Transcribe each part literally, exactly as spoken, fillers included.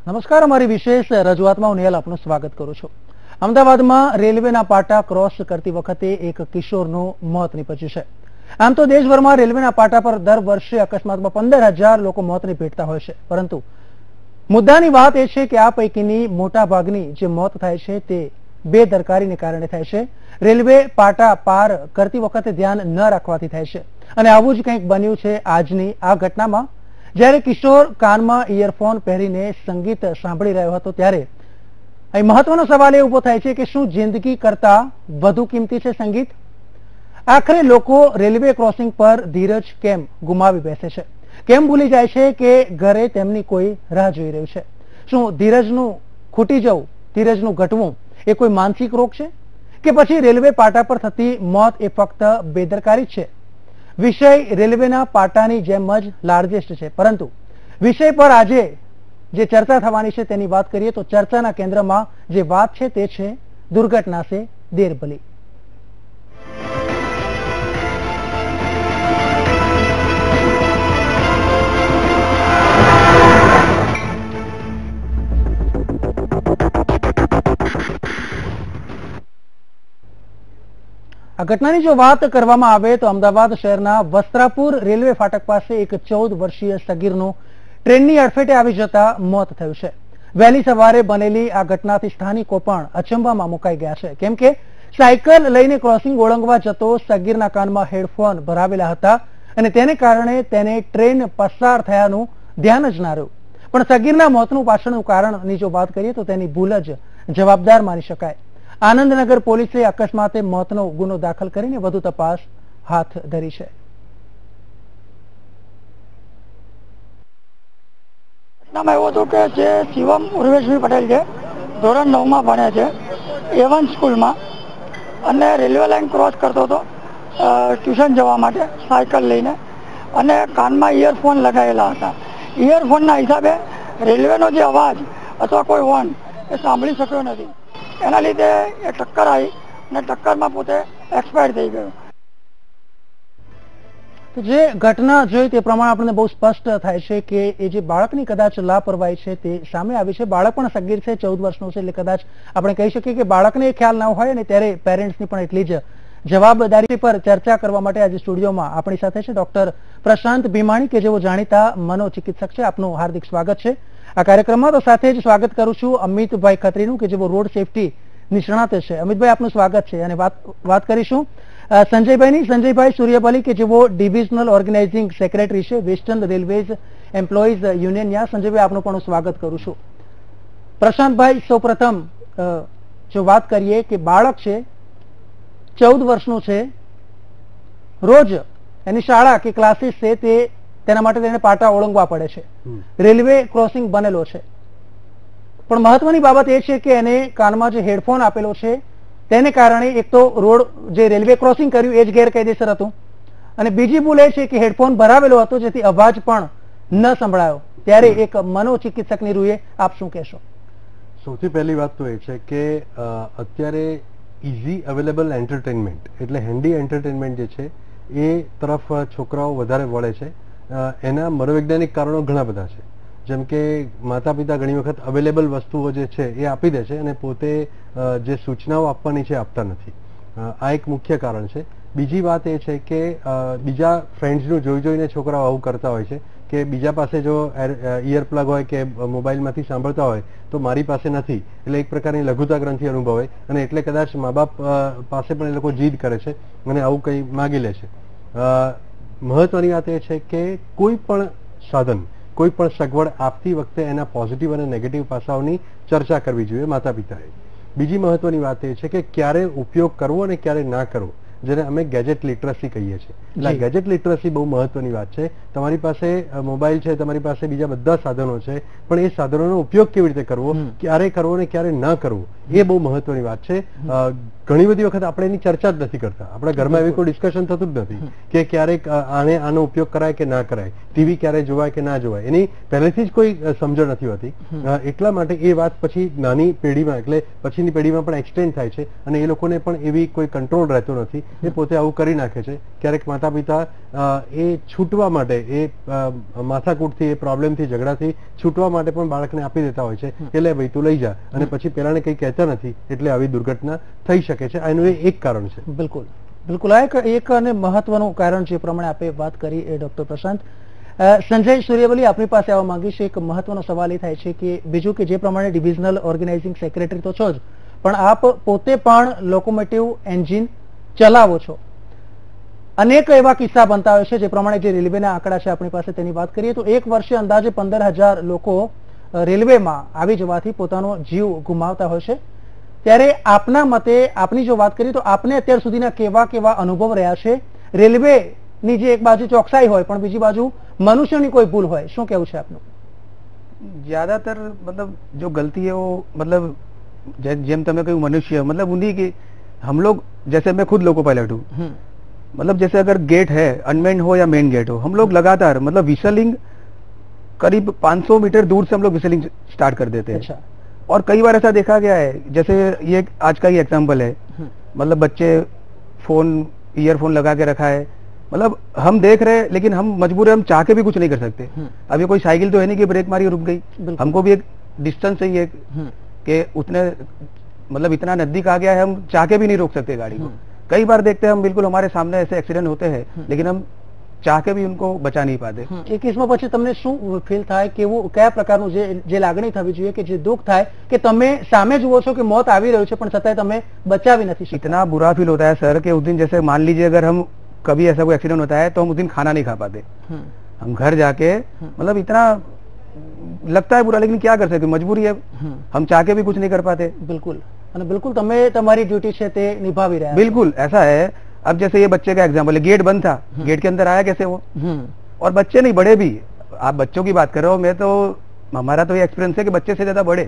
નમસ્કાર, અમારી વિશેષ રજૂઆતમાં હું નિહાલ આપનું સ્વાગત કરું છું. અમદાવાદમાં રેલવેના પાટા ક્રોસ કરતી વખતે એક કિશોરનું મોત નીપજ્યું છે. આમ તો દેશભરમાં રેલવેના પાટા પર દર વર્ષે અકસ્માતમાં પંદર હજાર લોકો મોતને ભેટતા હોય છે, પરંતુ મુદ્દાની વાત એ છે કે આ પૈકીની મોટા ભાગની જે મોત થાય છે તે બેદરકારીને કારણે થાય છે. રેલવે પાટા પાર કરતી વખતે ધ્યાન ન રાખવાથી થાય છે અને આવું જ કંઈક બન્યું છે આજની આ ઘટનામાં. જ્યારે કિશોર કાનમાં ઇયરફોન પહેરીને સંગીત સાંભળી રહ્યો હતો ત્યારે અહીં મહત્વનો સવાલ એ ઉભો થાય છે કે શું જિંદગી કરતા વધુ કિંમતી છે સંગીત? આખરે લોકો રેલવે ક્રોસિંગ પર ધીરજ કેમ ગુમાવી બેસે છે? કેમ ભૂલી જાય છે કે ઘરે તેમની કોઈ રાહ જોઈ રહ્યું છે? શું ધીરજનું ખૂટી જવું, ધીરજનું ઘટવું એ કોઈ માનસિક રોગ છે કે પછી રેલવે પાટા પર થતી મોત એ ફક્ત બેદરકારી છે? વિષય રેલવેના પાટાની જેમ જ લાર્જેસ્ટ છે, પરંતુ વિષય પર આજે જે ચર્ચા થવાની છે તેની વાત કરીએ તો ચર્ચાના કેન્દ્રમાં જે વાત છે તે છે દુર્ઘટના સે દેર ભલી. આ ઘટનાની જો વાત કરવામાં આવે તો અમદાવાદ શહેરના વસ્ત્રાપુર રેલવે ફાટક પાસે એક ચૌદ વર્ષીય સગીરનું ટ્રેનની અડફેટે આવી જતા મોત થયું છે. વહેલી સવારે બનેલી આ ઘટનાથી સ્થાનિકો પણ અચંબામાં મુકાઈ ગયા છે, કેમ કે સાયકલ લઈને ક્રોસિંગ ઓળંગવા જતો સગીરના કાનમાં હેડફોન ભરાવેલા હતા અને તેને કારણે તેને ટ્રેન પસાર થયાનું ધ્યાન જ ના રહ્યું. પણ સગીરના મોતનું પાછળનું કારણની જો વાત કરીએ તો તેની ભૂલ જ જવાબદાર માની શકાય. આનંદનગર પોલીસે અકસ્માતે મોતનો ગુનો દાખલ કરીને વધુ તપાસ હાથ ધરી છે. ઘટનામાં એવું હતું કે જે શિવમ ઉર્વેશભાઈ પટેલ છે, ધોરણ નવમાં ભણે છે એવન સ્કૂલમાં, અને રેલવે લાઈન ક્રોસ કરતો હતો ટ્યુશન જવા માટે સાયકલ લઈને, અને કાનમાં ઇયરફોન લગાવેલા હતા. ઇયરફોનના હિસાબે રેલવેનો જે અવાજ અથવા કોઈ હોર્ન એ સાંભળી શક્યો નથી. એના લીધે એ ટક્કર આવી અને ટક્કરમાં પોતે એક્સપાયર થઈ ગયો. જે ઘટના જોઈ તે પ્રમાણે આપણને બહુ સ્પષ્ટ થાય છે કે એ જે બાળકની કદાચ લાપરવાહી છે તે સામે આવી છે. બાળક પણ સગીર છે, ચૌદ વર્ષનું છે, એટલે કદાચ આપણે કહી શકીએ કે બાળકને ખ્યાલ ના હોય અને ત્યારે પેરેન્ટ્સની પણ એટલી જ જવાબદારી પર ચર્ચા કરવા માટે આજે સ્ટુડિયોમાં આપણી સાથે છે ડોક્ટર પ્રશાંત ભીમાણી, કે જેઓ જાણીતા મનોચિકિત્સક છે. આપનું હાર્દિક સ્વાગત છે આ કાર્યક્રમમાં. તો સાથે જ સ્વાગત કરું છું અમિતભાઈ ખત્રીનું, કે જેઓ રોડ સેફટી નિષ્ણાત છે. અમિતભાઈ, આપનું સ્વાગત છે. અને વાત વાત કરીશું સંજયભાઈની, સંજયભાઈ સૂર્યપલી, કે જેઓ ડિવિઝનલ ઓર્ગેનાઇઝિંગ સેક્રેટરી છે western railways employees union. Sanjaybhai, આપનું પણ હું સ્વાગત કરું છું. પ્રશાંતભાઈ, સૌપ્રથમ જો વાત કરીએ કે બાળક છે, ચૌદ વર્ષનું છે, રોજ એની શાળા કે ક્લાસીસ છે તે તેના માટે તેને પાટા ઓળંગવા પડે છે, રેલવે ક્રોસિંગ બનેલો છે, પણ મહત્વની બાબત એ છે કે એને કાનમાં જે હેડફોન આપેલો છે તેને કારણે એક તો રોડ જે રેલવે ક્રોસિંગ કર્યું એ જ ગેરકાયદેસર હતું, અને બીજી ભૂલ એ છે કે હેડફોન ભરાવેલો હતો જેથી અવાજ પણ ન સંભળાયો. ત્યારે એક મનોચિકિત્સકની રૂએ આપ શું કહેશો? સૌથી પહેલી વાત તો એ છે કે અત્યારે ઇઝી અવેલેબલ એન્ટરટેનમેન્ટ એટલે હેન્ડી એન્ટરટેનમેન્ટ જે છે એ તરફ છોકરાઓ વધારે વળે છે. એના મનોવૈજ્ઞાનિક કારણો ઘણા બધા છે, જેમ કે માતા પિતા ઘણી વખત અવેલેબલ વસ્તુઓ જે છે એ આપી દે છે અને પોતે જે સૂચનાઓ આપવાની છે આપતા નથી. આ એક મુખ્ય કારણ છે. બીજી વાત એ છે કે બીજા ફ્રેન્ડ્સનું જોઈ જોઈને છોકરાઓ આવું કરતા હોય છે કે બીજા પાસે જો ઇયર પ્લગ હોય કે મોબાઈલમાંથી સાંભળતા હોય તો મારી પાસે નથી, એટલે એક પ્રકારની લઘુતા ગ્રંથિ અનુભવાય અને એટલે કદાચ મા બાપ પાસે પણ એ લોકો જીદ કરે છે અને આવું કંઈ માગી લે છે. મહત્વની વાત એ છે કે કોઈ પણ સાધન, કોઈ પણ સગવડ આપતી વખતે એના પોઝિટિવ અને નેગેટિવ પાસાઓની ચર્ચા કરવી જોઈએ માતા પિતાએ. બીજી મહત્વની વાત એ છે કે ક્યારે ઉપયોગ કરવો અને ક્યારે ના કરવો, જેને અમે ગેજેટ લિટરસી કહીએ છીએ. એટલે ગેજેટ લિટરસી બહુ મહત્વની વાત છે. તમારી પાસે મોબાઈલ છે, તમારી પાસે બીજા બધા સાધનો છે, પણ એ સાધનોનો ઉપયોગ કેવી રીતે કરવો, ક્યારે કરવો ને ક્યારે ન કરવો, એ બહુ મહત્વની વાત છે. ઘણી બધી વખત આપણે એની ચર્ચા જ નથી કરતા. આપણા ઘરમાં એવી કોઈ ડિસ્કશન થતું જ નથી કે ક્યારેક આને આનો ઉપયોગ કરાય કે ના કરાય, ટીવી ક્યારે જોવાય કે ના જોવાય એની પહેલેથી જ કોઈ સમજણ નથી હોતી. એટલા માટે એ વાત પછી નાની પેઢીમાં એટલે પછીની પેઢીમાં પણ એક્સટેન્ડ થાય છે અને એ લોકોને પણ એવી કોઈ કંટ્રોલ રહેતો નથી. એ પોતે આવું કરી નાખે છે. ક્યારેક માતા પિતા એ છૂટવા માટે એ માથાકૂટથી એ પ્રોબ્લેમથી ઝઘડાથી છૂટવા માટે પણ બાળકને આપી દેતા હોય છે કે લે ભાઈ તું લઈ જા, અને પછી પેલાને કંઈ કહેતા નથી એટલે આવી દુર્ઘટના થઈ શકે છે. એનું એ એક કારણ છે. બિલકુલ બિલકુલ આ એક એક અને મહત્વનું કારણ જે પ્રમાણે આપે વાત કરી એ ડોક્ટર પ્રશાંત. સંજય સૂર્યવલી આપની પાસે આવવા માંગીશ. એક મહત્વનો સવાલ એ થાય છે કે બીજું કે જે પ્રમાણે ડિવિઝનલ ઓર્ગેનાઇઝિંગ સેક્રેટરી તો છો જ, પણ આપ પોતે પણ લોકોમોટિવ એન્જિન ચલાવો છો. અનેક એવા કિસ્સા બનતા હોય છે જે પ્રમાણે જે રેલવેના આંકડા છે આપણી પાસે તેની વાત કરીએ તો એક વર્ષે અંદાજે પંદર હજાર લોકો રેલવેમાં આવી જવાથી પોતાનો જીવ ગુમાવતા હોય છે. ત્યારે આપના મતે આપની જો વાત કરીએ તો આપને અત્યાર સુધીના કેવા કેવા અનુભવ રહ્યા છે? રેલવેની જે એક બાજુ ચોકસાઈ હોય પણ બીજી બાજુ મનુષ્યની કોઈ ભૂલ હોય, શું કહેવું છે આપનું? ज्यादातर मतलब जो गलती है वो मतलब जेम तमे कोई मनुष्य मतलब उन्हीं की हम लोग जैसे मैं खुद लोको पायलट हूँ, मतलब जैसे अगर गेट है अनमेन हो या मेन गेट हो, हम लोग लगातार मतलब विसलिंग करीब पाँच सौ मीटर दूर से हम लोग विसलिंग स्टार्ट कर देते हैं. अच्छा. और कई बार ऐसा देखा गया है, जैसे ये आज का ही एग्जाम्पल है, मतलब बच्चे फोन ईयरफोन लगा के रखा है, मतलब हम देख रहे हैं लेकिन हम मजबूर है, हम चाह के भी कुछ नहीं कर सकते. अब ये कोई साइकिल तो है नहीं कि ब्रेक मारी रुक गई, हमको भी एक डिस्टेंस चाहिए कि उतने मतलब इतना नजदीक आ गया है, हम चाह के भी नहीं रोक सकते गाड़ी को. कई बार देखते हैं हम बिल्कुल हमारे सामने ऐसे एक्सीडेंट होते हैं लेकिन हम ચાહ કે ભી ઉनको બચા નહીં પાતે. એ કેસમાં પછી તમને શું ફીલ થાય, કેવું કયા પ્રકારનું જે જે લાગણી થવી જોઈએ કે જે દુઃખ થાય કે તમે સામે જુઓ છો કે મોત આવી રહ્યું છે પણ છતાંય તમે બચાવી નથી શકતા? इतना बुरा फील होता है सर कि उस दिन जैसे मान लीजिए अगर हम कभी ऐसा कोई एक्सीडेंट होता है तो हम उस दिन खाना नहीं खा पाते, हम घर जाके मतलब इतना लगता है बुरा, लेकिन क्या कर सकते, मजबूरी है, हम चाह के भी कुछ नहीं कर पाते. बिल्कुल અને બિલકુલ તમે તમારી ડ્યુટી છે તે નિભાવી રહ્યા. बिल्कुल ऐसा है. अब जैसे ये बच्चे का एग्जाम्पल है, गेट बंद था, गेट के अंदर आया कैसे वो, और बच्चे नहीं बड़े भी, आप बच्चों की बात कर रहे हो, मैं तो हमारा तो ये एक्सपीरियंस है कि बच्चे से ज्यादा बड़े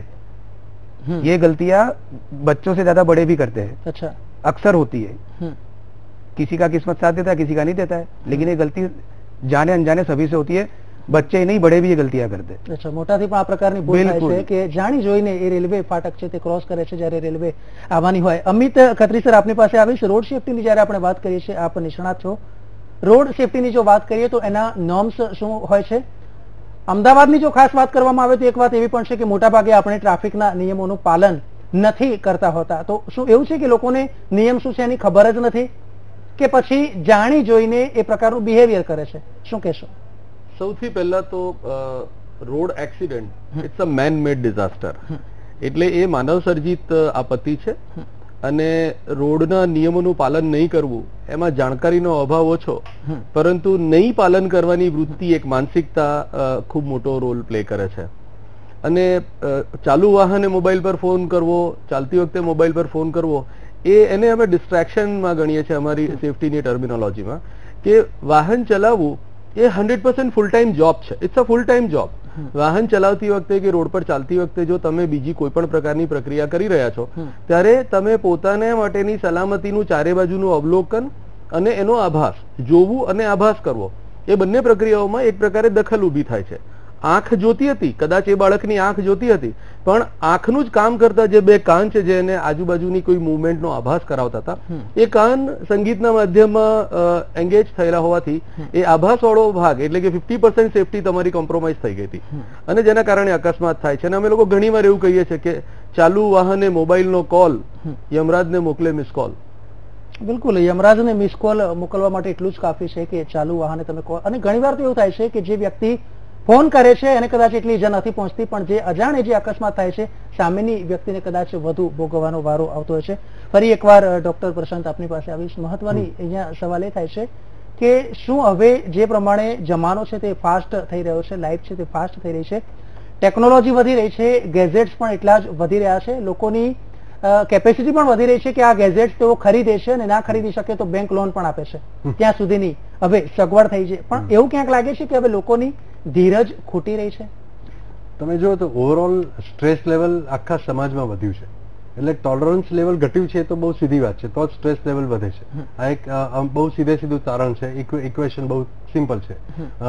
ये गलतियां बच्चों से ज्यादा बड़े भी करते हैं. अच्छा. अक्सर होती है, किसी का किस्मत साथ देता है किसी का नहीं देता है, लेकिन ये गलती जाने अनजाने सभी से होती है. बच्चे नहीं बड़े भी ये गलतियां करते. अच्छा, મોટાથી પણ આ પ્રકારની ભૂલ થાય છે કે જાણી જોઈને એ રેલવે ફાટક છે તે ક્રોસ કરે છે જ્યારે રેલવે આવવાની હોય. અમિત ખત્રી સર આપની પાસે આવીશ. રોડ સેફટીની જ્યારે આપણે વાત કરીએ છીએ, આપ નિષ્ણાત છો, રોડ સેફટીની જો વાત કરીએ તો એના નોર્મ્સ શું હોય છે? અમદાવાદની જો ખાસ વાત કરવામાં આવે તો એક વાત એવી પણ છે કે મોટાભાગે આપણે ટ્રાફિકના નિયમોનું પાલન નથી કરતા હોતા. તો શું એવું છે કે લોકોને નિયમ શું છે એની ખબર જ નથી કે પછી જાણી જોઈને એ પ્રકારનું બિહેવિયર કરે છે? શું કહેશો? સૌથી પહેલા તો road accident it's a man made disaster, એટલે એ માનવ સર્જિત આપત્તિ છે અને રોડના નિયમોનું પાલન નહીં કરવું એમાં જાણકારીનો અભાવ ઓછો, પરંતુ નહીં પાલન કરવાની વૃત્તિ એક માનસિકતા ખૂબ મોટો રોલ પ્લે કરે છે. અને ચાલુ વાહને મોબાઈલ પર ફોન કરવો, ચાલતી વખતે મોબાઈલ પર ફોન કરવો, એ એને અમે ડિસ્ટ્રેક્શનમાં ગણીએ છીએ અમારી સેફટીની ટર્મિનોલોજીમાં, કે વાહન ચલાવવું એ hundred percent full time job છે. It's a full time job. વાહન ચલાવતી વખતે કે રોડ પર ચાલતી વખતે જો તમે બીજી કોઈ પણ પ્રકારની પ્રક્રિયા કરી રહ્યા છો ત્યારે તમે પોતાના માટેની સલામતીનું ચારે બાજુનું અવલોકન અને એનો આભાસ જોવું અને આભાસ કરવો, એ બંને પ્રક્રિયાઓમાં એક પ્રકારે દખલ ઊભી થાય છે. આંખ જોતી હતી, કદાચ એ બાળકની આંખ જોતી હતી, પણ આંખનું જ કામ કરતા જે બે કાન છે જે એને આજુબાજુની કોઈ મુવમેન્ટનો આભાસ કરાવતા હતા, એ કાન સંગીતના માધ્યમમાં એંગેજ થયેલા હોવાથી એ આભાસ વાળો ભાગ એટલે કે ફિફ્ટી પર્સન્ટ સેફટી તમારી કોમ્પ્રોમાઇઝ થઈ ગઈ હતી અને જેના કારણે અકસ્માત થાય છે. અને અમે લોકો ઘણી વાર એવું કહીએ છીએ કે ચાલુ વાહને મોબાઈલનો કોલ યમરાજને મોકલે મિસ કોલ. બિલકુલ, યમરાજને મિસ કોલ મોકલવા માટે એટલું જ કાફી છે કે ચાલુ વાહને તમે કોલ. અને ઘણી વાર તો એવું થાય છે કે જે વ્યક્તિ ફોન કરે છે એને કદાચ એટલી ઈજા નથી પહોંચતી, પણ જે અજાણે જે અકસ્માત થાય છે સામેની વ્યક્તિને કદાચ વધુ ભોગવવાનો વારો આવતો હોય છે. ફરી એકવાર ડોક્ટર પ્રશાંત આપની પાસે આવીશ. મહત્વની અહીંયા સવાલ એ થાય છે કે શું હવે જે પ્રમાણે જમાનો છે તે ફાસ્ટ થઈ રહ્યો છે, લાઈફ છે તે ફાસ્ટ થઈ રહી છે, ટેકનોલોજી વધી રહી છે, ગેઝેટ્સ પણ એટલા જ વધી રહ્યા છે, લોકોની કેપેસિટી પણ વધી રહી છે કે આ ગેઝેટ્સ તેઓ ખરીદે છે અને ના ખરીદી શકે તો બેંક લોન પણ આપે છે, ત્યાં સુધીની હવે સગવડ થઈ છે. પણ એવું ક્યાંક લાગે છે કે હવે લોકોની ધીરજ ખૂટી રહી છે? તમે જુઓ તો ઓવરઓલ સ્ટ્રેસ લેવલ આખા સમાજમાં વધ્યું છે. એટલે ટોલરન્સ લેવલ ઘટ્યું છે તો બહુ સીધી વાત છે, તો જ સ્ટ્રેસ લેવલ વધે છે. આ એક બહુ સીધે સીધું તારણ છે, ઇક્વેશન બહુ સિમ્પલ છે.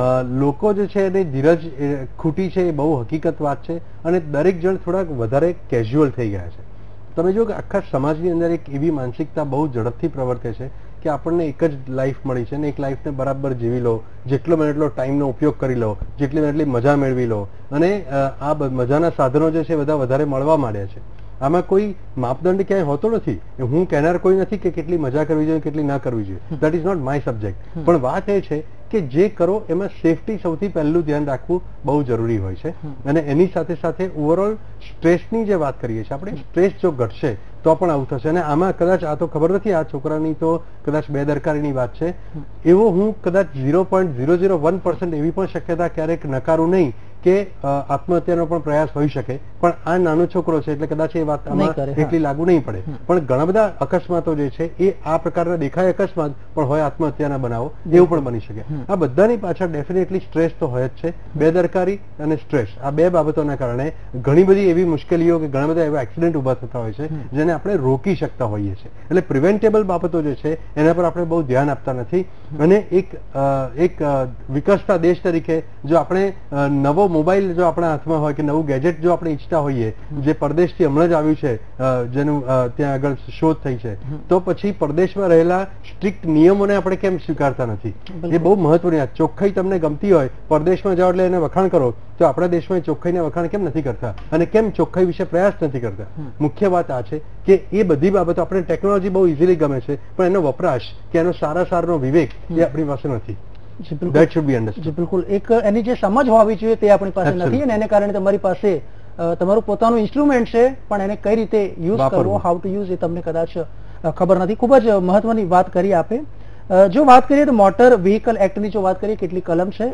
લોકો જે છે એને ધીરજ ખૂટી છે એ બહુ હકીકત વાત છે, અને દરેક જણ થોડાક વધારે કેઝ્યુઅલ થઈ ગયા છે. તમે જો કે આખા સમાજની અંદર એક એવી માનસિકતા બહુ ઝડપથી પ્રવર્તે છે કે આપણને એક જ લાઈફ મળી છે ને એક લાઈફને બરાબર જીવી લો, જેટલો બને એટલો ટાઈમનો ઉપયોગ કરી લો, જેટલી બને એટલી મજા મેળવી લો, અને આ મજાના સાધનો જે છે બધા વધારે મળવા માંડ્યા છે. આમાં કોઈ માપદંડ ક્યાંય હોતો નથી. હું કહેનાર કોઈ નથી કે કેટલી મજા કરવી જોઈએ કેટલી ના કરવી જોઈએ, that is not my subject. પણ વાત એ છે કે જે કરો એમાં સેફટી સૌથી પહેલું ધ્યાન રાખવું બહુ જરૂરી હોય છે. અને એની સાથે સાથે ઓવરઓલ સ્ટ્રેસની જે વાત કરીએ છીએ આપણે, સ્ટ્રેસ જો ઘટશે તો પણ આવું થશે. અને આમાં કદાચ આ તો ખબર નથી, આ છોકરાની તો કદાચ બેદરકારીની વાત છે, એવો હું કદાચ zero point zero zero one percent એવી પણ શક્યતા ક્યારેક નકારું નહીં કે આત્મહત્યાનો પણ પ્રયાસ હોઈ શકે. પણ આ નાનો છોકરો છે એટલે કદાચ એ વાત આમાં એટલી લાગુ નહીં પડે. પણ ઘણા બધા અકસ્માતો જે છે એ આ પ્રકારના દેખાય અકસ્માત પણ હોય આત્મહત્યાના બનાવો એવું પણ બની શકે. આ બધાની પાછળ ડેફિનેટલી સ્ટ્રેસ તો હોય જ છે. બેદરકારી અને સ્ટ્રેસ આ બે બાબતોના કારણે ઘણી બધી એવી મુશ્કેલીઓ કે ઘણા બધા એવા એક્સિડન્ટ ઉભા થતા હોય છે જેને આપણે રોકી શકતા હોઈએ છીએ. એટલે પ્રિવેન્ટેબલ બાબતો જે છે એના પર આપણે બહુ ધ્યાન આપતા નથી. અને એક એક વિકસતા દેશ તરીકે જો આપણે નવો મોબાઈલ જો આપણા હાથમાં હોય કે નવું ગેજેટ જો આપણે ઈચ્છતા હોઈએ, જે પરદેશથી હમણાં જ આવ્યું છે, જેનું ત્યાં આગળ શોધ થઈ છે, તો પછી પરદેશમાં રહેલા સ્ટ્રિક્ટ નિયમોને આપણે કેમ સ્વીકારતા નથી? એ બહુ મહત્વની વાત. ચોખ્ખાઈ તમને ગમતી હોય, પરદેશમાં જાઓ એટલે એને વખાણ કરો, તો આપણા દેશમાં ચોખ્ખાઈને વખાણ કેમ નથી કરતા? અને કેમ ચોખ્ખાઈ વિશે પ્રયાસ નથી કરતા? મુખ્ય વાત આ છે કે એ બધી બાબતો, આપણે ટેકનોલોજી બહુ ઇઝીલી ગમે છે, પણ એનો વપરાશ કે એનો સારા સારનો વિવેક એ આપણી પાસે નથી. That should be understood. બિલકુલ. એક એની જે સમજ હોવી જોઈએ તે આપણી પાસે નથી, અને એને કારણે તમારી પાસે તમારું પોતાનું ઇન્સ્ટ્રુમેન્ટ છે પણ એને કઈ રીતે યુઝ કરવો, હાઉ ટુ યુઝ, એ તમને કદાચ ખબર નથી. ખૂબ જ મહત્વની વાત કરી આપે. જો વાત કરીએ તો મોટર વ્હીકલ એક્ટની જો વાત કરીએ, કેટલી કલમ છે?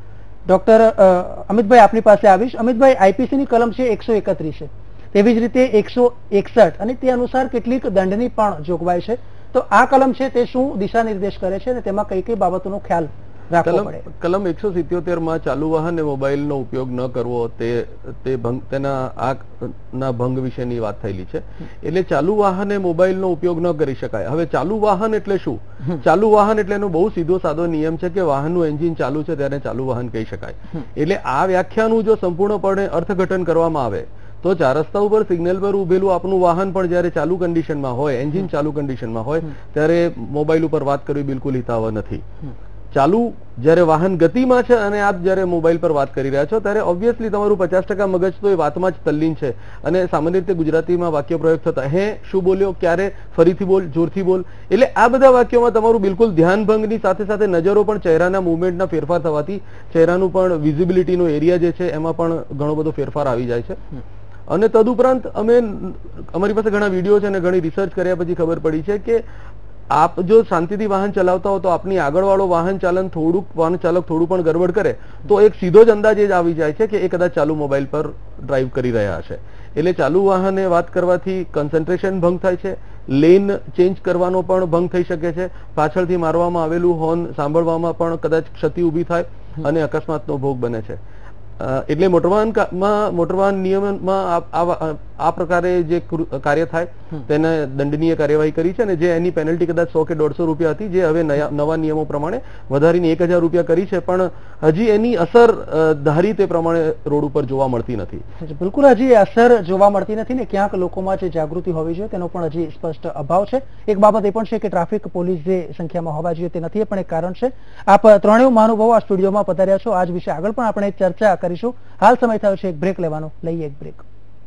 ડોક્ટર અમિતભાઈ આપની પાસે આવીશ. અમિતભાઈ, આઈપીસી ની કલમ છે એકસો એકત્રીસ છે, તેવી જ રીતે એકસો એકસઠ, અને તે અનુસાર કેટલીક દંડની પણ જોગવાઈ છે. તો આ કલમ છે તે શું દિશા નિર્દેશ કરે છે અને તેમાં કઈ કઈ બાબતોનો ખ્યાલ રાખવો પડે? કલમ એકસો સિત્યોતેર માં ચાલુ વાહન અને મોબાઈલનો ઉપયોગ ન કરવો તે તે ભંગ તેના આ ના ભંગ વિશેની વાત થયેલી છે. એટલે ચાલુ વાહન અને મોબાઈલનો ઉપયોગ ન કરી શકાય. હવે ચાલુ વાહન એટલે શું? ચાલુ વાહન એટલે એનો બહુ સીધો સાદો નિયમ છે કે વાહનનું એન્જિન ચાલુ છે ત્યારે ચાલુ વાહન કહી શકાય. એટલે આ વ્યાખ્યાનું જો સંપૂર્ણપણે અર્થઘટન કરવામાં આવે તો ચાર રસ્તા ઉપર સિગ્નલ પર ઉભેલું આપનું વાહન પણ જયારે ચાલુ કન્ડિશનમાં હોય, એન્જિન ચાલુ કન્ડિશનમાં હોય, ત્યારે મોબાઈલ ઉપર વાત કરવી બિલકુલ હિતાવહ નથી. ચાલુ જયારે વાહન ગતિમાં છે અને આપ જયારે મોબાઈલ પર વાત કરી રહ્યા છો ત્યારે ઓબ્વિયસલી તમારું પચાસ ટકા મગજ તો એ વાતમાં જ તલ્લીન છે. અને સામાન્ય રીતે ગુજરાતીમાં વાક્ય પ્રયોગ થતા, હે શું બોલ્યો, ક્યારે, ફરીથી બોલ, જોરથી બોલ. એટલે આ બધા વાક્યોમાં તમારું બિલકુલ ધ્યાન ભંગની સાથે સાથે નજરો પણ ચહેરાના મુવમેન્ટના ફેરફાર થવાથી ચહેરાનું પણ વિઝિબિલિટીનો એરિયા જે છે એમાં પણ ઘણો બધો ફેરફાર આવી જાય છે. અને તદુપરાંત અમે અમારી પાસે ઘણા વિડીયો છે અને ઘણી રિસર્ચ કર્યા પછી ખબર પડી છે કે આપ જો શાંતિથી વાહન ચલાવતા હો તો આપની આગળવાળો વાહન ચાલન થોડુંક વાહન ચાલક થોડું પણ ગરબડ કરે તો એક સીધો જ અંદાજ જ આવી જાય છે કે એ કદાચ ચાલુ મોબાઈલ પર ડ્રાઈવ કરી રહ્યા છે. એટલે ચાલુ વાહને વાત કરવાથી કન્સન્ટ્રેશન ભંગ થાય છે, લેન ચેન્જ કરવાનો પણ ભંગ થઈ શકે છે, પાછળથી મારવામાં આવેલું હોર્ન સાંભળવામાં પણ કદાચ ક્ષતિ ઊભી થાય અને અકસ્માતનો ભોગ બને છે. એટલે મોટરવાહનમાં મોટરવાહન નિયમનમાં આ પ્રકારે જે કાર્ય થાય તેને દંડનીય કાર્યવાહી કરી છે અને જે એની પેનલ્ટી કદાચ સો કે દોઢસો રૂપિયા હતી, જે હવે નવા નિયમો પ્રમાણે વધારીને એક હજાર રૂપિયા કરી છે, પણ હજી એની અસર ધારી તે પ્રમાણે રોડ ઉપર જોવા મળતી નથી. બિલકુલ, હજી અસર જોવા મળતી નથી ને ક્યાંક લોકોમાં જે જાગૃતિ હોવી જોઈએ તેનો પણ હજી સ્પષ્ટ અભાવ છે. એક બાબત એ પણ છે કે ટ્રાફિક પોલીસ જે સંખ્યામાં હોવા જોઈએ તે નથી, પણ એક કારણ છે. આપ ત્રણેય મહાનુભાવો આ સ્ટુડિયોમાં પધાર્યા છો. આજ વિશે આગળ પણ આપણે ચર્ચા કરીશું. હાલ સમય થયો છે એક બ્રેક લેવાનો. લઈએ એક બ્રેક.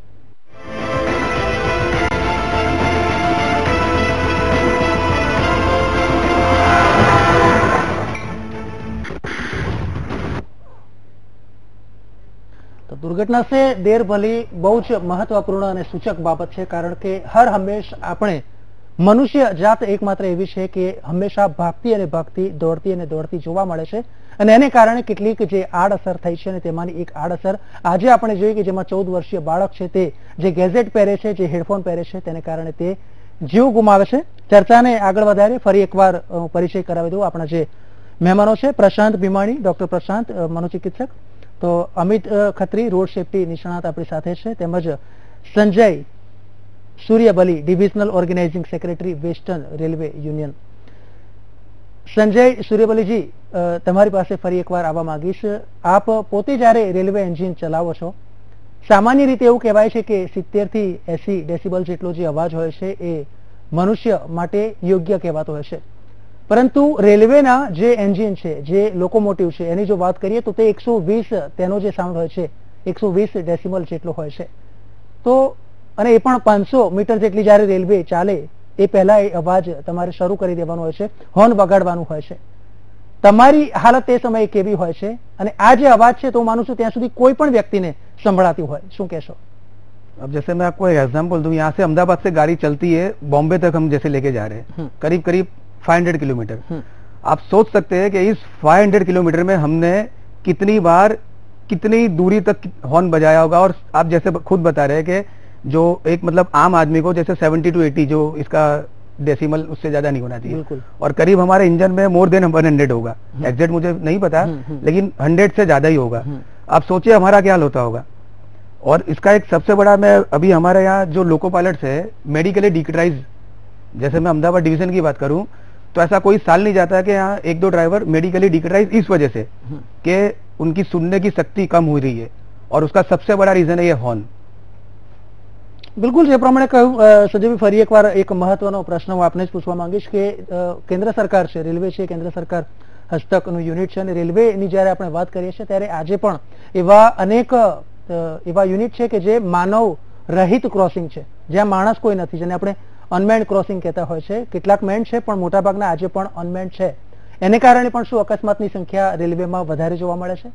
દુર્ઘટના સે દેર ભલી બહુ જ મહત્વપૂર્ણ અને સૂચક બાબત છે, કારણ કે હર હંમેશ આપણે મનુષ્ય જાત એકમાત્ર એવી છે કે હંમેશા ભાગતી અને ભાગતી, દોડતી અને દોડતી જોવા મળે છે. અને એને કારણે કેટલીક જે આડઅસર થઈ છે અને તેમાંની એક આડઅસર આજે આપણે જોઈએ કે જેમાં ચૌદ વર્ષીય બાળક છે તે જે ગેઝેટ પહેરે છે, જે હેડફોન પહેરે છે, તેને કારણે તે જીવ ગુમાવે છે. ચર્ચાને આગળ વધારે ફરી એકવાર પરિચય કરાવી દઉં. આપણા જે મહેમાનો છે, પ્રશાંત ભીમાણી, ડોક્ટર પ્રશાંત, મનોચિકિત્સક, તો અમિત ખત્રી, રોડ સેફટી નિષ્ણાત આપણી સાથે છે, તેમજ Sanjay Suryabali, divisional organising secretary, western railway union. Sanjay Suryabaliji, તમારી પાસે ફરી એકવાર આવવા માંગીશ. આપ પોતે જ્યારે રેલવે એન્જિન ચલાવો છો, સામાન્ય રીતે એવું કહેવાય છે કે સિત્તેર થી એસી ડેસિબલ જેટલો જે અવાજ હોય છે એ મનુષ્ય માટે યોગ્ય કહેવાતો હોય છે, પરંતુ રેલવેના જે એન્જિન છે, જે લોકોમોટિવ છે, એની જો વાત કરીએ તો તે એકસો વીસ તેનો જે સાઉન્ડ હોય છે એકસો વીસ ડેસિબલ જેટલો હોય છે. તો અને એ પણ પાંચસો મીટર જેટલી જ્યારે રેલવે ચાલે એ પહેલા એ અવાજ તમારે શરૂ કરી દેવાનો હોય છે, હોર્ન વગાડવાનું હોય છે. તમારી હાલત તે સમયે કેવી હોય છે? અને આ જે અવાજ છે તો હું માનું છું ત્યાં સુધી કોઈ પણ વ્યક્તિને સંભળાતી હોય, શું કહેશો? अब जैसे मैं आपको एक एग्जांपल दूं, यहाँ से अहमदाबाद से गाड़ी चलती है बॉम्बे तक, हम जैसे लेके जा रहे हैं करीब करीब पाँच सौ किलोमीटर. आप सोच सकते हैं कि इस पाँच सौ किलोमीटर में हमने कितनी बार कितनी दूरी तक हॉर्न बजाया होगा. और आप जैसे खुद बता रहे हैं कि जो एक मतलब आम आदमी को जैसे सेवेंटी टू एटी जो इसका डेसिमल उससे ज्यादा नहीं होना चाहिए, और करीब हमारे इंजन में मोर देन वन हंड्रेड होगा. एग्जैक्ट मुझे नहीं पता, लेकिन हंड्रेड से ज्यादा ही होगा. आप सोचिए हमारा क्या हाल होता होगा. और इसका एक सबसे बड़ा, मैं अभी हमारे यहाँ जो लोको पायलट्स है मेडिकली डिकटाइज, जैसे मैं अहमदाबाद डिवीजन की बात करूं तो ऐसा कोई साल नहीं जाता है कि यहाँ एक दो ड्राइवर मेडिकली डिकटाइज इस वजह से कि उनकी सुनने की शक्ति कम हो रही है, और उसका सबसे बड़ा रीजन है ये हॉर्न. બિલકુલ, જે પ્રમાણે કહ્યું સજયભાઈ, ફરી એકવાર એક મહત્વનો પ્રશ્ન હું આપને જ પૂછવા માંગીશ કે કેન્દ્ર સરકાર છે, રેલવે છે, કેન્દ્ર સરકાર હસ્તકનું યુનિટ છે, અને રેલવેની જ્યારે આપણે વાત કરીએ છીએ ત્યારે આજે પણ એવા અનેક એવા યુનિટ છે કે જે માનવ રહિત ક્રોસિંગ છે, જ્યાં માણસ કોઈ નથી, જેને આપણે અનમેન્ડ ક્રોસિંગ કહેતા હોય છે. કેટલાક મેન્ડ છે પણ મોટાભાગના આજે પણ અનમેન્ડ છે. એને કારણે પણ શું અકસ્માતની સંખ્યા રેલવેમાં વધારે જોવા મળે છે?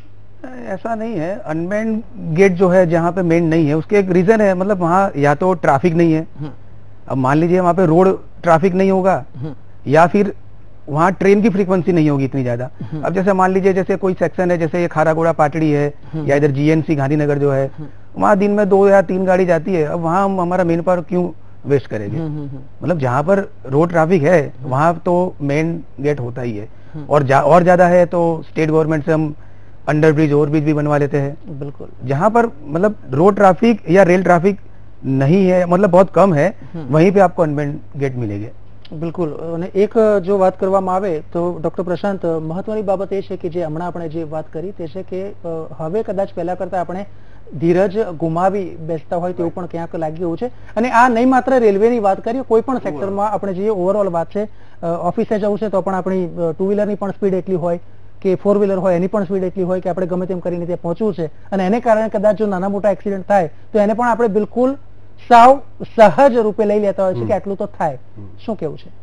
ऐसा नहीं है. अनमेन्ड गेट जो है जहाँ पे मेन नहीं है उसके एक रीजन है, मतलब वहाँ या तो ट्रैफिक नहीं है. अब मान लीजिए वहाँ पे रोड ट्रैफिक नहीं होगा, या फिर वहाँ ट्रेन की फ्रीक्वेंसी नहीं होगी इतनी ज्यादा. अब जैसे मान लीजिए जैसे कोई सेक्शन है, जैसे ये खारागोड़ा पाटड़ी है या इधर जीएनसी गांधीनगर जो है, वहाँ दिन में दो या तीन गाड़ी जाती है. अब वहाँ हम हमारा मेन पावर क्यों वेस्ट करेंगे? मतलब जहाँ पर रोड ट्रैफिक है वहाँ तो मेन गेट होता ही है, और जा, और ज्यादा है तो स्टेट गवर्नमेंट से हम अंडर ब्रिज, ओवर ब्रिज भी बनवा लेते हैं. बिल्कुल. जहाँ पर मतलब रोड ट्रैफिक या रेल ट्रैफिक नहीं है, मतलब बहुत कम है, वहीं पे आपको अनमेन्ड गेट मिलेंगे. બિલકુલ. અને એક જો વાત કરવામાં આવે તો ડોક્ટર પ્રશાંત, મહત્વની બાબત એ છે કે જે હમણાં આપણે જે વાત કરી તે છે કે હવે કદાચ પહેલા કરતા આપણે ધીરજ ગુમાવી બેસતા હોય તેવું પણ ક્યાંક લાગી રહ્યું છે. અને આ નહીં માત્ર રેલવેની વાત કરીએ, કોઈ પણ સેક્ટરમાં આપણે જઈએ, ઓવરઓલ વાત છે. ઓફિસે જવું છે તો પણ આપણી ટુ વ્હીલરની પણ સ્પીડ એટલી હોય કે ફોર વ્હીલર હોય એની પણ સ્પીડ એટલી હોય કે આપણે ગમે તેમ કરીને ત્યાં પહોંચવું છે, અને એને કારણે કદાચ જો નાના મોટા એક્સિડન્ટ થાય તો એને પણ આપણે બિલકુલ સાવ સહજ રૂપે લઈ લેતા હોય છે કે આટલું તો થાય. શું કેવું છે?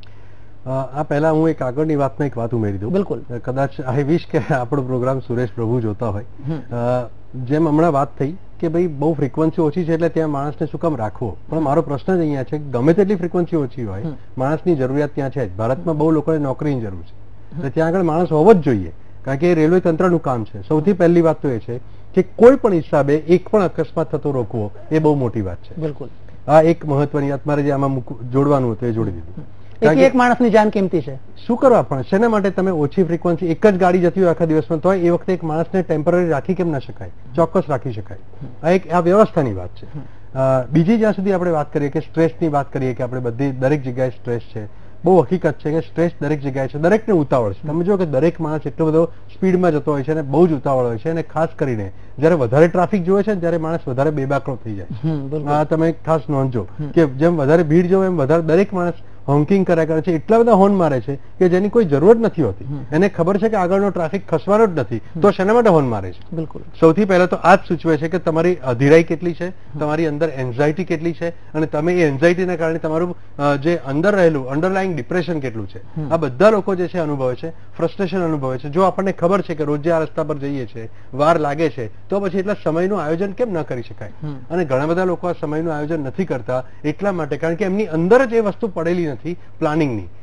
આ પહેલા હું એક આગળની વાતમાં એક વાત ઉમેરી દઉં. બિલકુલ. કદાચ આઈ વિશ કે આપણો પ્રોગ્રામ સુરેશ પ્રભુ જોતા હોય. જેમ હમણાં વાત થઈ કે ભાઈ બહુ ફ્રીક્વન્સી ઓછી છે એટલે ત્યાં માણસને શું કામ રાખવો, પણ મારો પ્રશ્ન જ અહીંયા છે કે ગમે તેટલી ફ્રીક્વન્સી ઓછી હોય, માણસની જરૂરિયાત ત્યાં છે જ. ભારતમાં બહુ લોકોને નોકરીની જરૂર છે, એટલે ત્યાં આગળ માણસ હોવો જ જોઈએ, કારણ કે એ રેલવે તંત્રનું કામ છે. સૌથી પહેલી વાત તો એ છે કે કોઈ પણ હિસાબે એક પણ અકસ્માત થતો રોકવો એ બહુ મોટી વાત છે. બિલકુલ. આ એક મહત્વની વાત મારે જે આમાં જોડવાનું હતું એ જોડી દીધું. એક માણસની જાન કિંમતી છે. શું કરવા પણ શેના માટે તમે ઓછી ફ્રીક્વન્સી એક જ ગાડી જતી હોય આખા દિવસમાં, તો એ વખતે એક માણસને ટેમ્પરરી રાખી કેમ ના શકાય? ચોક્કસ રાખી શકાય. આ એક આ વ્યવસ્થાની વાત છે. બીજી જ્યાં સુધી આપણે વાત કરીએ કે સ્ટ્રેસની વાત કરીએ કે આપણે બધી દરેક જગ્યાએ સ્ટ્રેસ છે, બહુ હકીકત છે કે સ્ટ્રેસ દરેક જગ્યાએ છે, દરેકને ઉતાવળ છે. તમે જો કે દરેક માણસ એટલો બધો સ્પીડમાં જતો હોય છે અને બહુ જ ઉતાવળ હોય છે, અને ખાસ કરીને જયારે વધારે ટ્રાફિક જોવે છે ત્યારે માણસ વધારે બેબાકળો થઈ જાય. તમે ખાસ નોંધજો કે જેમ વધારે ભીડ જોવે એમ વધારે દરેક માણસ હોન્કિંગ કર્યા કરે છે, એટલા બધા હોર્ન મારે છે કે જેની કોઈ જરૂર નથી હોતી. એને ખબર છે કે આગળનો ટ્રાફિક ખસવાનો જ નથી, તો શેના માટે હોર્ન મારે છે? બિલકુલ. સૌથી પહેલા તો આ જ સૂચવે છે કે તમારી અધીરાઈ કેટલી છે, તમારી અંદર એન્ઝાયટી કેટલી છે, અને તમે એ એન્ઝાયટીના કારણે તમારું જે અંદર રહેલું અંડરલાઈંગ ડિપ્રેશન કેટલું છે. આ બધા લોકો જે છે અનુભવે છે, ફ્રસ્ટ્રેશન અનુભવે છે. જો આપણને ખબર છે કે રોજે આ રસ્તા પર જઈએ છીએ, વાર લાગે છે, તો પછી એટલા સમયનું આયોજન કેમ ન કરી શકાય? અને ઘણા બધા લોકો આ સમયનું આયોજન નથી કરતા એટલા માટે કારણ કે એમની અંદર જ એ વસ્તુ પડેલી નથી પ્લાનિંગની.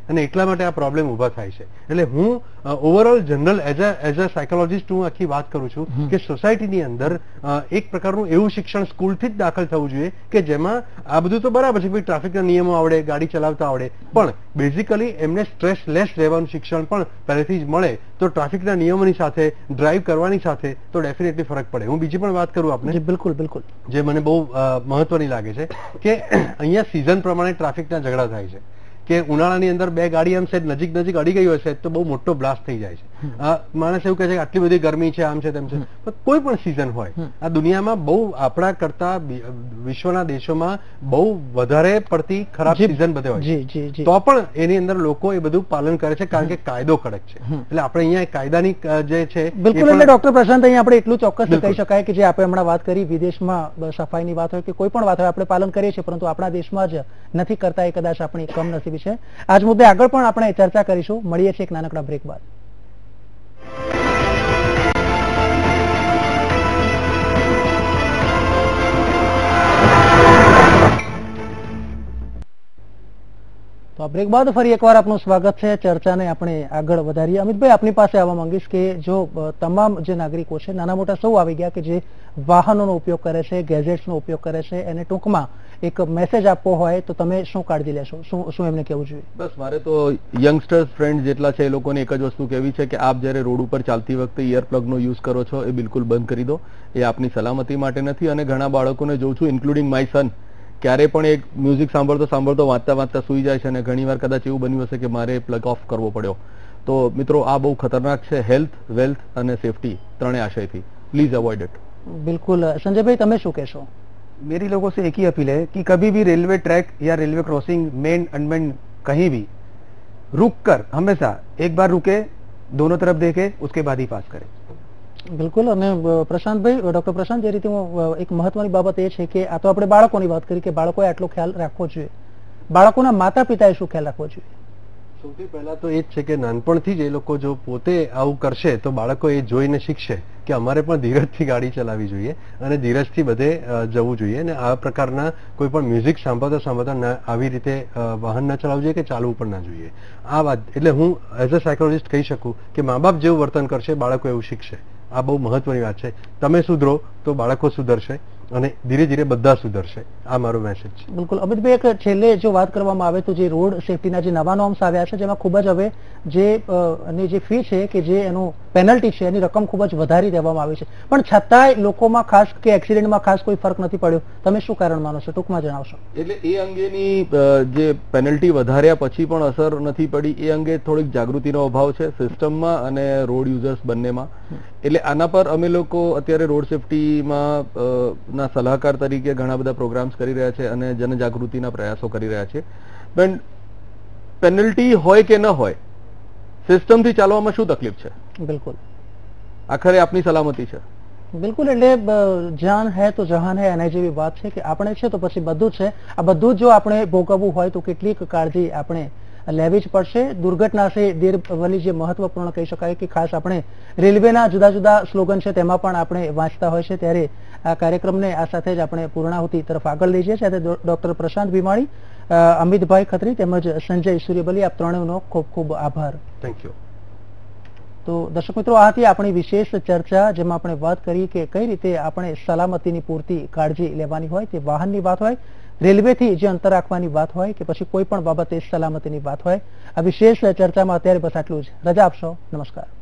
અને એટલા માટે આ પ્રોબ્લેમ ઊભા થાય છે. એટલે હું overall general as a as a psychologist હું આખી વાત કરું છું કે સોસાયટીની અંદર એક પ્રકારનું એવું શિક્ષણ સ્કૂલથી જ દાખલ થવું જોઈએ કે જેમાં આ બધું તો બરાબર છે કે ટ્રાફિકના નિયમો આવડે, ગાડી ચલાવતા આવડે, પણ બેઝિકલી એમને સ્ટ્રેસ લેસ રહેવાનું શિક્ષણ પણ પહેલેથી જ મળે તો ટ્રાફિકના નિયમોની સાથે ડ્રાઈવ કરવાની સાથે તો ડેફિનેટલી ફરક પડે. હું બીજી પણ વાત કરું આપને, બિલકુલ બિલકુલ, જે મને બહુ મહત્વની લાગે છે કે અહીંયા સિઝન પ્રમાણે ટ્રાફિકના ઝઘડા થાય છે કે ઉનાળાની અંદર બે ગાડી આમ છે નજીક નજીક અડી ગઈ હોય છે તો બહુ મોટો બ્લાસ્ટ થઈ જાય છે. માણસ એવું કહે છે કે આટલી બધી ગરમી છે, આમ છે, તેમ છે, પણ કોઈ પણ સિઝન હોય આ દુનિયામાં બહુ આપણા કરતા વિશ્વના દેશોમાં બહુ વધારે પડતી ખરાબ સિઝન બધે હોય છે, તો પણ એની અંદર લોકો એ બધું પાલન કરે છે કારણ કે કાયદો કડક છે. એટલે આપણે અહીંયા કાયદાની જે છે બિલકુલ. એટલે ડોક્ટર પ્રશાંત, અહીંયા આપણે એટલું ચોક્કસ કહી શકાય કે જે આપણે હમણાં વાત કરી, વિદેશમાં સફાઈની વાત હોય કે કોઈ પણ વાત હોય આપણે પાલન કરીએ છીએ, પરંતુ આપણા દેશમાં જ નથી કરતા એ કદાચ આપણી કમનસીબી છે. આજ મુદ્દે આગળ પણ આપણે ચર્ચા કરીશું. મળીએ છીએ એક નાનકડા બ્રેક બાદ. તો આ બ્રેક બાદ ફરી એકવાર આપનું સ્વાગત છે. ચર્ચાને આપણે આગળ વધારીએ. અમિતભાઈ, આપની પાસે આવવા માંગીશ કે જો તમામ જે નાગરિકો છે, નાના મોટા સૌ આવી ગયા કે જે વાહનોનો ઉપયોગ કરે છે, ગેજેટ્સનો ઉપયોગ કરે છે, એને ટૂંકમાં એક મેસેજ આપવો હોય તો તમે શું કાળજી લેશો, શું શું એમને કહેવું જોઈએ? બસ મારે તો યંગસ્ટર્સ ફ્રેન્ડ જેટલા છે એ લોકોને એક જ વસ્તુ કહેવી છે કે આપ જ્યારે રોડ ઉપર ચાલતી વખતે ઇયરપ્લગનો યુઝ કરો છો એ બિલકુલ બંધ કરી દો. એ આપની સલામતી માટે નથી. અને ઘણા બાળકોને જોઉં છું, ઇન્ક્લુડિંગ માય સન, ક્યારે પણ એક મ્યુઝિક સાંભળતો સાંભળતો વાંચતા વાંચતા સુઈ જાય છે અને ઘણીવાર કદાચ એવું બન્યું હશે કે મારે પ્લગ ઓફ કરવો પડ્યો. તો મિત્રો આ બહુ ખતરનાક છે. હેલ્થ, વેલ્થ અને સેફટી ત્રણેય આશયથી પ્લીઝ અવોઇડ ઇટ. बिल्कुल. संजय भाई, તમે શું કહેશો? मेरी लोगों से एक ही अपील है कि कभी भी रेलवे ट्रैक या रेलवे क्रॉसिंग, मेन अनमेन, कहीं भी रुक कर हमेशा एक बार रुके, दोनों तरफ देखे, उसके बाद ही पास करें. બિલકુલ. અને પ્રશાંતભાઈ, ડોક્ટર પ્રશાંત, જે રીતે એક મહત્વની બાબત એ છે કે આ તો આપણે બાળકોની વાત કરી કે બાળકોએ આટલો ખ્યાલ રાખવો જોઈએ, બાળકોના માતા પિતાએ શું ખ્યાલ રાખવો જોઈએ? સૌથી પહેલા તો એ જ છે કે નાનપણથી જ એ લોકો જો પોતે આવું કરશે તો બાળકો એ જોઈને શીખશે કે અમારે પણ ધીરજથી ગાડી ચલાવવી જોઈએ અને ધીરજથી બધે જવું જોઈએ. અને આ પ્રકારના કોઈ પણ મ્યુઝિક સાંભળતા સાંભળતા આવી રીતે વાહન ના ચલાવવું જોઈએ કે ચાલવું પણ ના જોઈએ. આ વાત એટલે હું એઝ અ સાયકોલોજીસ્ટ કહી શકું કે મા બાપ જેવું વર્તન કરશે બાળકો એવું શીખશે. આ બહુ મહત્વની વાત છે. તમે સુધરો તો બાળકો સુધરશે અને ધીરે ધીરે બધા સુધરશે. આ મારો મેસેજ છે. બિલકુલ. અમિતભાઈ, એક છેલ્લે જો વાત કરવામાં આવે તો જે રોડ સેફટીના જે નવા નોર્મ્સ આવ્યા છે જેમાં ખૂબ જ હવે જે એની જે ફી છે કે જે એનું પેનલ્ટી છે એની રકમ ખૂબ જ વધારી દેવામાં આવી છે, પણ છતાંય લોકોમાં ખાસ કે એક્સિડન્ટમાં ખાસ કોઈ ફરક નથી પડ્યો. તમે શું કારણ માનો છો? ટૂંકમાં જણાવશો. એટલે એ અંગેની જે પેનલ્ટી વધાર્યા પછી પણ અસર નથી પડી એ અંગે થોડીક જાગૃતિનો અભાવ છે સિસ્ટમમાં અને રોડ યુઝર્સ બંનેમાં. એટલે આના પર અમે લોકો અત્યારે રોડ સેફટીમાં ના સલાહકાર તરીકે ઘણા બધા પ્રોગ્રામ્સ કરી રહ્યા છે અને જનજાગૃતિના પ્રયાસો કરી રહ્યા છે. પણ પેનલ્ટી હોય કે ન હોય, સિસ્ટમથી ચાલવામાં શું તકલીફ છે? બિલકુલ. આખરે આપની સલામતી છે. બિલકુલ. એટલે જાન હે તો જહાન હે, એના જેવી વાત છે કે આપણે છે તો પછી બધું જ છે. આ બધું જ જો આપણે ભોગવવું હોય તો કેટલીક કાળજી આપણે લેવી જ પડશે. દુર્ઘટના છે દેરવલી જે મહત્વપૂર્ણ કહી શકાય કે ખાસ આપણે રેલવેના જુદા જુદા સ્લોગન છે તેમાં પણ આપણે વાંચતા હોય છે. ત્યારે આ કાર્યક્રમને આ સાથે જ આપણે પૂર્ણાહુતિ તરફ આગળ લઈ જઈએ છીએ. ડોક્ટર પ્રશાંત ભીમાણી, અમિતભાઈ ખત્રી તેમજ સંજય સૂર્યબલી, આપ ત્રણેયનો ખૂબ ખૂબ આભાર. Thank you. તો દર્શક મિત્રો, આ હતી આપણી વિશેષ ચર્ચા જેમાં આપણે વાત કરી કે કઈ રીતે આપણે સલામતીની પૂરતી કાળજી લેવાની હોય, તે વાહનની વાત હોય, રેલવેથી જે અંતર રાખવાની વાત હોય કે પછી કોઈ પણ બાબતે સલામતીની વાત હોય. આ વિશેષ ચર્ચામાં અત્યારે બસ આટલું જ. રજા આપશો. નમસ્કાર.